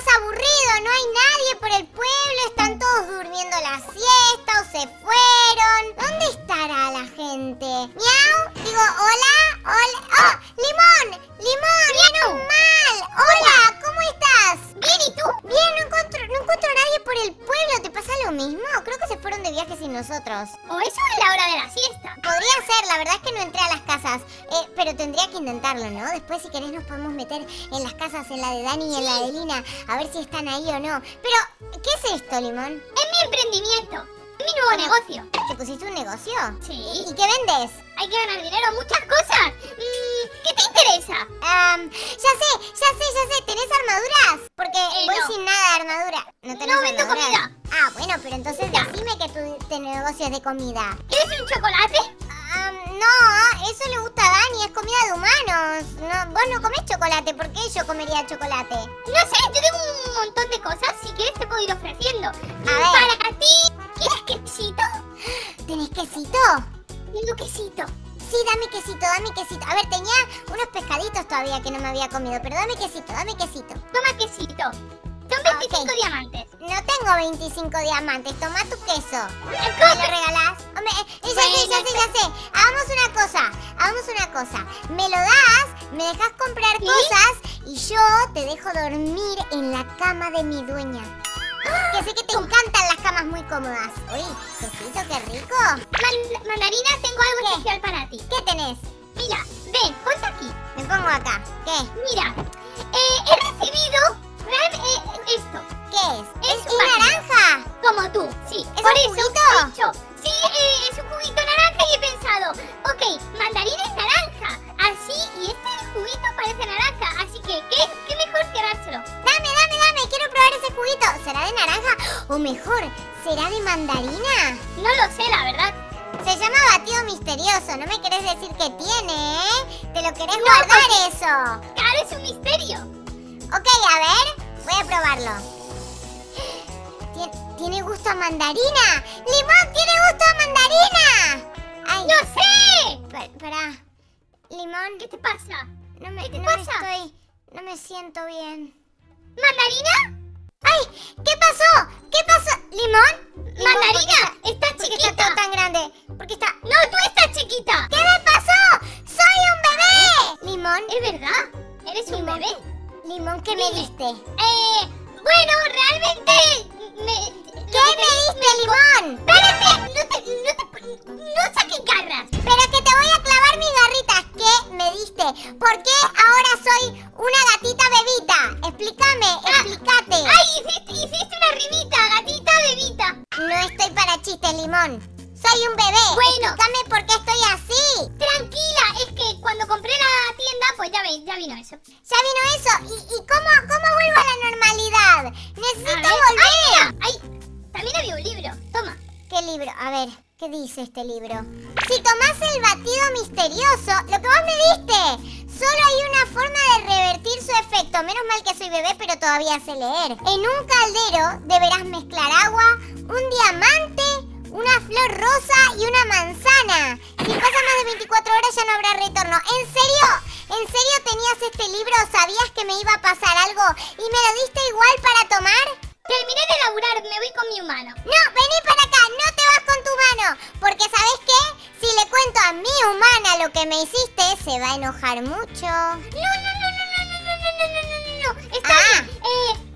más aburrido, no hay nadie por el pueblo, están todos durmiendo la siesta o se fueron. ¿Dónde estará la gente? Miau, digo, hola, hola. ¡Oh! ¡Limón! ¡Limón! ¡Menos mal! ¡Hola! ¿Cómo estás? Bien, ¿y tú? Bien, no encuentro a nadie por el pueblo. ¿Te pasa lo mismo? Creo que se fueron de viaje sin nosotros. O eso es la hora de la siesta. Podría ser, la verdad es que no entré a las casas. Pero tendría que intentarlo, ¿no? Después, si querés, nos podemos meter en las casas, en la de Dani y en la de Lina, a ver si están ahí o no. Pero, ¿qué es esto, Limón? Es mi emprendimiento. Es mi nuevo negocio. ¿Te pusiste un negocio? Sí. ¿Y qué vendes? Hay que ganar dinero, muchas cosas. ¿Qué te interesa? Ya sé. ¿Tenés armaduras? Porque voy no. sin nada de armadura. ¿No tenés No vendo armaduras? comida. Ah, bueno, pero entonces Ya. decime que tu negocio es de comida. ¿Quieres un chocolate? No, eso le gusta a Dani, es comida de humanos. No, vos no comés chocolate, ¿por qué yo comería chocolate? No sé, yo tengo un montón de cosas. Si quieres te puedo ir ofreciendo. ver. Para ti, ¿quieres quesito? ¿Tenés quesito? Tengo quesito. Sí, dame quesito. A ver, tenía unos pescaditos todavía que no me había comido, pero dame quesito. Toma quesito. Son 25 Ok. diamantes. No tengo 25 diamantes, toma tu queso. ¿Me lo Come. regalás? Hombre, ya Bueno, sé. Hagamos una cosa. Me lo das, me dejas comprar ¿Sí? cosas y yo te dejo dormir en la cama de mi dueña. Que sé que te encantan las camas muy cómodas. Uy, quesito, qué rico. Mandarina, tengo algo ¿Qué? especial para ti. ¿Qué tenés? Mira, ven, ponte aquí. Me pongo acá. ¿Qué? Mira, he recibido esto. ¿Qué es? Es ¿Es un naranja? Como tú, sí. ¿Es Por un eso juguito? he dicho, sí, es un juguito naranja y he pensado, ok, mandarina es naranja, así, y este juguito parece naranja, así que, ¿qué mejor que dárselo? Dame, quiero probar ese juguito. ¿Será de naranja? O mejor, ¿será de mandarina? No lo sé, la verdad. Se llama batido misterioso, no me querés decir qué tiene, ¿eh? ¿Te lo querés No, guardar porque- eso? Claro, es un misterio. Ok, a ver, voy a probarlo. ¿Tiene gusto a mandarina? ¡Limón, tiene gusto a mandarina! Ay, ¡No sé! Pará. Limón, ¿Qué te pasa? no me siento bien. ¿Mandarina? ¡Ay! ¿Qué pasó? ¿Limón? Mandarina, estás ¿Por qué está chiquita. todo tan grande? ¿Por qué está...? No, tú estás chiquita. ¿Qué me pasó? ¡Soy un bebé! ¿Limón? ¿Es verdad? ¿Eres un Limón. bebé? ¿Limón qué me Dime. diste? Bueno, realmente... ¿Qué me diste, Limón? Espérate, no saques garras. Pero que te voy a clavar mis garritas. ¿Qué me diste? ¿Por qué ahora soy una gatita bebita? Explícate. Ay, hiciste una rimita, gatita, bebita. No estoy para chistes, Limón. Soy un bebé. Bueno. Explícame por qué estoy así. Tranquila, es que cuando compré la tienda, pues ya vino eso. Ya vino eso. ¿Y cómo vuelvo a la normalidad? Necesito A ver. volver. ¡Ay, mira! ¡Ay! También había un libro. Toma. ¿Qué libro? A ver, ¿qué dice este libro? Si tomás el batido misterioso, lo que vos me diste, solo hay una forma de revertir su efecto. Menos mal que soy bebé, pero todavía sé leer. En un caldero deberás mezclar agua, un diamante, una flor rosa y una manzana. Si pasa más de 24 horas ya no habrá retorno. ¿En serio tenías este libro? ¿Sabías que me iba a pasar algo y me lo diste igual para tomar? Terminé de laburar, me voy con mi humano. No, vení para acá, no te vas con tu mano. Porque ¿sabes qué? Si le cuento a mi humana lo que me hiciste, se va a enojar mucho. No. Está Ah. bien.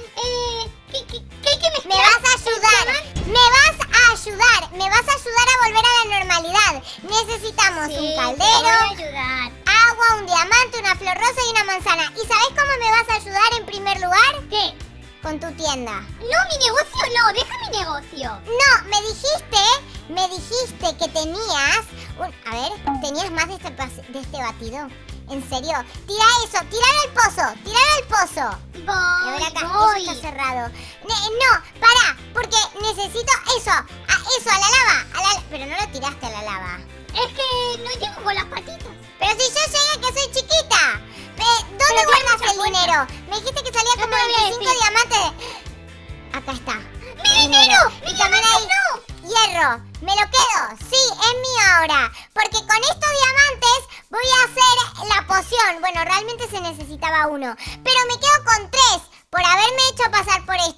¿Qué Me vas a ayudar, me vas a ayudar a volver a la normalidad. Necesitamos un Te voy caldero, a ayudar. agua, un diamante, una flor rosa y una manzana. ¿Y sabes cómo me vas a ayudar en primer lugar? ¿Qué? Con tu tienda. No, mi negocio no, deja mi negocio. No, me dijiste que tenías tenías más de este batido. ¿En serio? Tira eso, tirar al pozo. Y a ver acá, Voy. eso está cerrado. No, pará, porque necesito eso, a la lava, pero no lo tiraste a la lava. Es que no llego con las patitas. Pero si yo llegué que soy chiquita. ¿Dónde Pero tiene guardas mucha el fuerza. dinero? Me dijiste que salía No como te lo voy a 25 decir. diamantes. Acá está. ¡Mi dinero! ¡Mi Y también diamante hay no! hierro. ¿Me lo quedo? Sí, es mío ahora. Porque con estos diamantes voy a hacer la poción. Bueno, realmente se necesitaba uno. Pero me quedo con 3 por haberme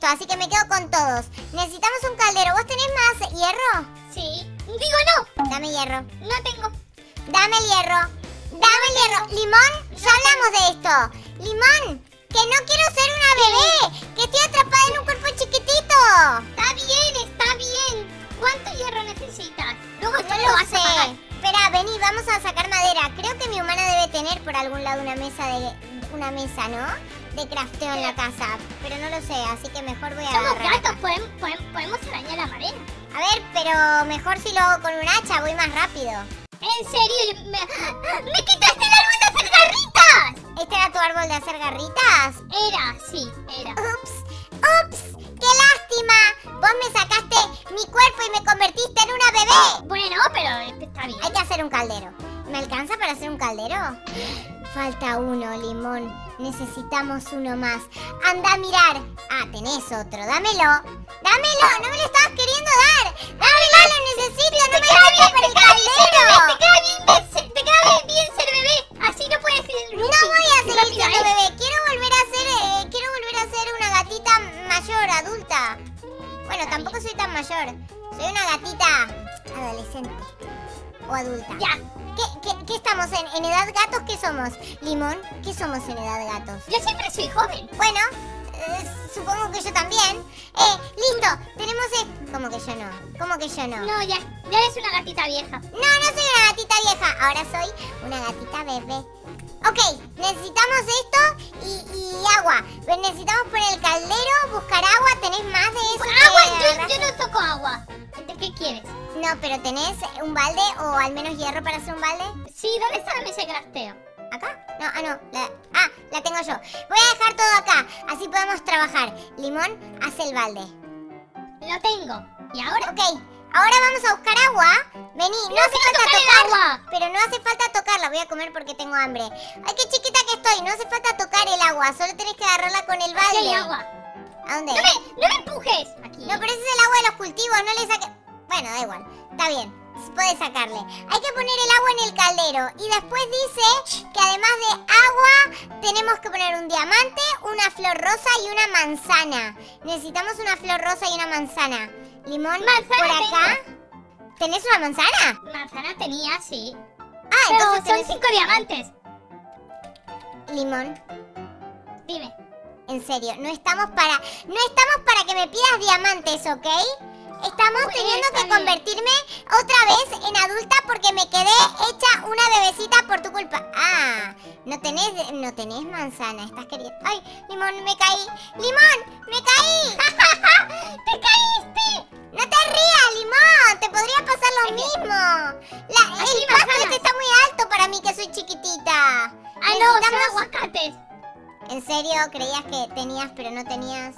esto, así que me quedo con todos. Necesitamos un caldero. ¿Vos tenés más hierro? Sí. Digo no. Dame hierro. No tengo. Dame el hierro. Dame el hierro. Limón, ya hablamos de esto. Limón, que no quiero ser una bebé. Que estoy atrapada en un cuerpo chiquitito. Está bien. ¿Cuánto hierro necesitas? Luego esto No lo lo vas a sé. pagar. Espera, vení, vamos a sacar madera. Creo que mi humana debe tener por algún lado una mesa, ¿no? De crafteo en la casa. Pero no lo sé, así que mejor voy a Somos agarrar gatos, acá. podemos arañar la madera. A ver, pero mejor si lo hago con un hacha, voy más rápido. En serio, me quitaste el árbol de hacer garritas. ¿Este era tu árbol de hacer garritas? Era. ¡Ups! ¡Qué lástima! Vos me sacaste mi cuerpo y me convertiste en una bebé. Bueno, pero está bien. Hay que hacer un caldero. ¿Me alcanza para hacer un caldero? Falta uno, Limón. Necesitamos uno más. Anda a mirar. Ah, tenés otro. Dámelo. Dámelo. No me lo estabas queriendo dar. Dámelo, lo necesito. No me alcanza para el caldero. Te queda bien ser bebé. Así no puedes ser No voy a seguir siendo bebé. Quiero volver a ser una gatita mayor, adulta. Bueno, tampoco soy tan mayor. Soy una gatita adolescente o adulta. Ya. ¿Qué estamos en edad gatos? ¿Qué somos? Limón, ¿qué somos en edad gatos? Yo siempre soy joven. Bueno, supongo que yo también. Listo, tenemos ¿Cómo que yo no? ¿Cómo que yo no? No, ya eres una gatita vieja. No soy una gatita vieja. Ahora soy una gatita bebé. Ok, necesitamos esto y agua. Pues necesitamos poner el caldero, buscar agua. ¿Tenés más de eso? Agua, yo no toco agua. ¿Qué quieres? No, pero ¿tenés un balde o al menos hierro para hacer un balde? Sí, ¿dónde está la mesa de crafteo? ¿Acá? No, la tengo yo. Voy a dejar todo acá, así podemos trabajar. Limón, haz el balde. Lo tengo. ¿Y ahora? Ok, ahora vamos a buscar agua. Vení, no hace falta tocar el tocar. agua. Pero no hace falta tocarla, voy a comer porque tengo hambre. Ay, qué chiquita que estoy, no hace falta tocar el agua, solo tenés que agarrarla con el balde. Aquí hay agua. ¿A dónde? No me empujes. Aquí. No, pero ese es el agua de los cultivos, no le saques... Bueno, da igual, está bien, podés sacarle. Hay que poner el agua en el caldero. Y después dice que además de agua tenemos que poner un diamante, una flor rosa y una manzana. Necesitamos una flor rosa y una manzana. Limón, Manzana por acá. ¿Tenés una manzana? Manzana tenía, sí. Ah, Pero entonces son tenés... 5 diamantes. Limón, Dime. en serio, no estamos para que me pidas diamantes, ¿ok? Estamos Pues, teniendo está que bien. convertirme otra vez en adulta porque me quedé hecha una bebecita por tu culpa. Ah, no tenés manzana, estás queriendo... Ay, Limón, me caí. ¡Limón, me caí! ¡Te caíste! No te rías, Limón, te podría pasar lo mismo. Aquí El pasto manzanas. este está muy alto para mí que soy chiquitita. Ah, no, son Necesitamos- aguacates. ¿En serio creías que tenías pero no tenías?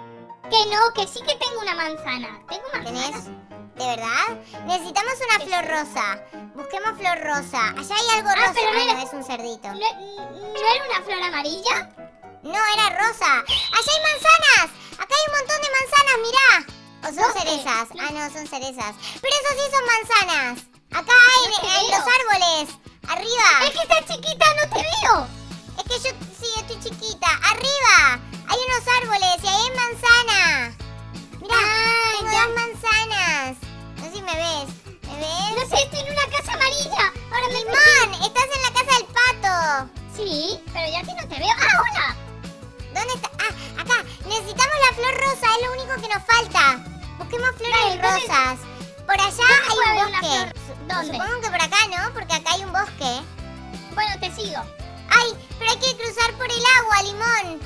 Que no, que sí que tengo una manzana. Tengo ¿Tenés? manzana. ¿De verdad? Necesitamos una flor rosa. Busquemos flor rosa. Allá hay algo rosa. pero no Ah, era- no, es un cerdito. ¿No era una flor amarilla? No, era rosa. ¡Allá hay manzanas! Acá hay un montón de manzanas, mirá. ¿O son ¿Dónde? cerezas? No. Ah, no, son cerezas. Pero eso sí son manzanas. Acá hay No te en veo. los árboles. Arriba. Es que estás chiquita, no te veo. Es que yo sí estoy chiquita. Arriba. Hay unos árboles y ahí hay manzana. Mirá, tengo ya. 2 manzanas. No sé si me ves. ¿Me ves? No sé, estoy en una casa amarilla. Ahora me Limón, estás en la casa del pato. Sí, pero ya a ti no te veo. ¡Ah, hola! ¿Dónde está? Ah, acá. Necesitamos la flor rosa, es lo único que nos falta. Busquemos flores Dale, ¿dónde? rosas. Por allá ¿Dónde puede hay haber un una bosque. flor? ¿Dónde? Supongo que por acá, ¿no? Porque acá hay un bosque. Bueno, te sigo. Ay, pero hay que cruzar por el agua, Limón.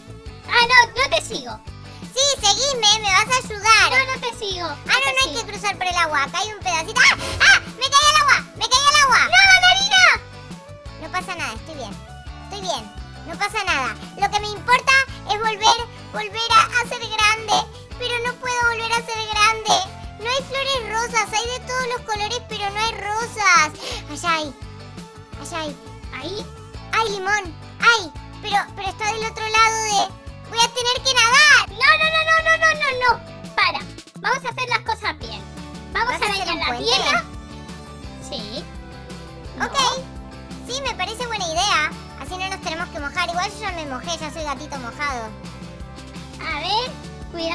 Ah, no te sigo. Sí, seguime, me vas a ayudar. No te sigo. Ah, no hay que cruzar por el agua. Acá hay un pedacito. ¡Ah! ¡Ah! ¡Me caí al agua! ¡Me caí al agua! ¡No, mandarina! No pasa nada, estoy bien. Estoy bien, no pasa nada. Lo que me importa es volver a ser grande. Pero no puedo volver a ser grande. No hay flores rosas, hay de todos los colores, pero no hay rosas. Allá hay. Allá hay. Ahí. ¡Ay, Limón! ¡Ay! Pero está del otro lado de... ¡Voy a tener que nadar! No. Para. Vamos a hacer las cosas bien. Vamos ¿Vas a a hacer dañar un la puente? tierra. Sí. Ok. Sí, me parece buena idea. Así no nos tenemos que mojar. Igual yo ya me mojé, ya soy gatito mojado. A ver.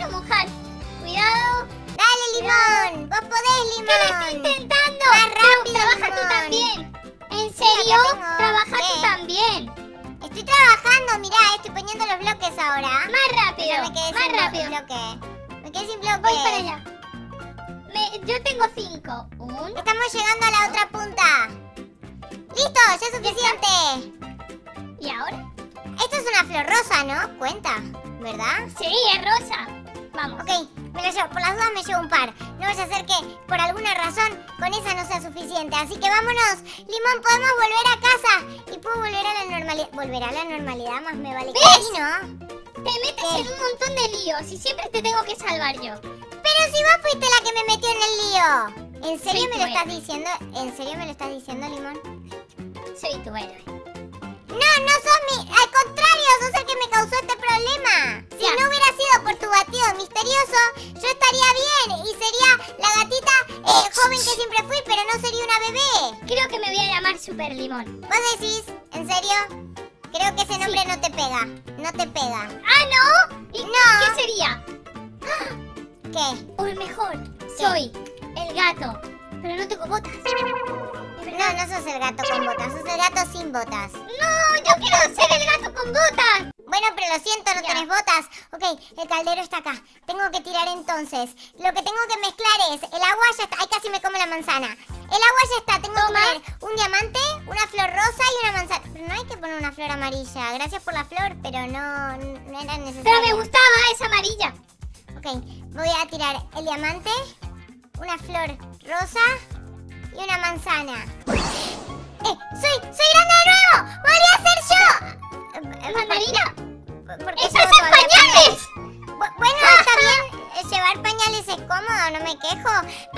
a mojar. Cuidado. Dale, Limón. Vos podés, ¿Qué lo estoy Limón. intentando? Más Pero rápido, trabaja tú Limón. también. ¿En serio? tengo. Trabaja ¿Qué? tú también. Estoy trabajando, mirá, estoy poniendo los bloques ahora. Más rápido. Pero me quedé Más sin rápido. bloque. Me quedé sin bloque. Voy para allá. Yo tengo 5. Estamos llegando a la otra punta. ¡Listo! ¡Ya es suficiente! ¿Y ahora? Esto es una flor rosa, ¿no? Cuenta, ¿verdad? Sí, es rosa. Vamos. Ok, me lo llevo. Por las dudas me llevo un par. No vaya a ser que, por alguna razón, con esa no sea suficiente. Así que vámonos. Limón, podemos volver a casa. Y puedo volver a la normalidad. Volver a la normalidad, más me vale que ¿Ves? sí, ¿no? Te metes ¿Qué? en un montón de líos y siempre te tengo que salvar yo. Pero si vos fuiste la que me metió en el lío. ¿En serio Soy me tu lo estás héroe. diciendo? ¿En serio me lo estás diciendo, Limón? Soy tu héroe. No sos mi... Al contrario, sos el que me causó este problema. Si Ya. no hubiera sido por tu batido misterioso, yo estaría bien y sería la gatita joven que siempre fui, pero no sería una bebé. Creo que me voy a llamar Super Limón. ¿Vos decís? ¿En serio? Creo que ese nombre no te pega. No te pega. ¿Ah, no? ¿Y No. qué sería? ¿Qué? O mejor, soy el gato, pero no tengo botas. No, no sos el gato con botas, sos el gato sin botas. No, yo quiero ser el gato con botas. Bueno, pero lo siento, no Ya. tenés botas. Ok, el caldero está acá. Tengo que tirar entonces. Lo que tengo que mezclar es... El agua ya está... Ay, casi me como la manzana. El agua ya está. Tengo que Toma. poner un diamante, una flor rosa y una manzana. Pero no hay que poner una flor amarilla. Gracias por la flor, pero no era necesario. Pero me gustaba esa amarilla. Ok, voy a tirar el diamante, una flor rosa y una manzana. ¡Soy grande de nuevo! ¡Volví a ser yo! Mandarina, ¿Por qué ¡estás llevo en todavía pañales! Bueno, está bien. Llevar pañales es cómodo, no me quejo.